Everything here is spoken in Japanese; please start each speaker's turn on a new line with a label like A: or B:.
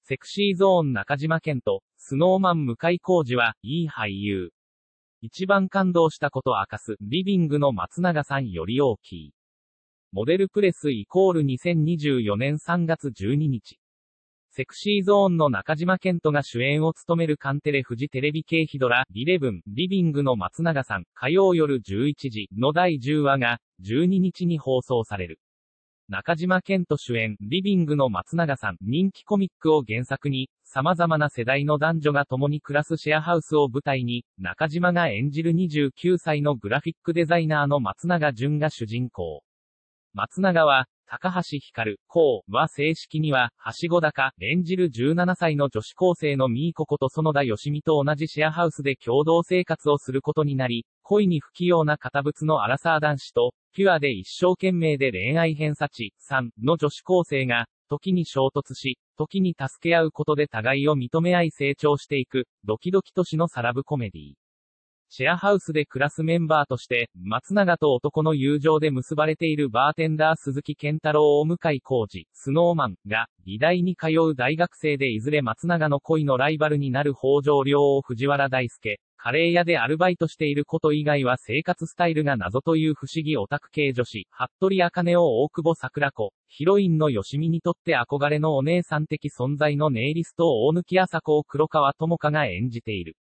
A: セクシーゾーン中島健人、スノーマン向井康二はいい俳優。一番感動したこと明かす、リビングの松永さんより大きい。モデルプレス=2024年3月12日。セクシーゾーンの中島健人が主演を務めるカンテレフジテレビ系ヒドラ、11、リビングの松永さん、火曜夜11時の第10話が、12日に放送される。中島健人主演、リビングの松永さん、人気コミックを原作に、様々な世代の男女が共に暮らすシェアハウスを舞台に、中島が演じる29歳のグラフィックデザイナーの松永淳が主人公。松永は、高橋ひかる、こうは正式には、はしご高、演じる17歳の女子高生のミーコこと園田義美と同じシェアハウスで共同生活をすることになり、恋に不器用な堅物のアラサー男子と、ピュアで一生懸命で恋愛偏差値3の女子高生が、時に衝突し、時に助け合うことで互いを認め合い成長していく、ドキドキ都市のサラブコメディ。シェアハウスで暮らすメンバーとして、松永と男の友情で結ばれているバーテンダー鈴木健太郎を向井康二、スノーマンが、美大に通う大学生でいずれ松永の恋のライバルになる北条亮を藤原大輔、カレー屋でアルバイトしていること以外は生活スタイルが謎という不思議オタク系女子、服部茜を大久保桜子、ヒロインの吉見にとって憧れのお姉さん的存在のネイリスト大貫麻子を黒川智香が演じている。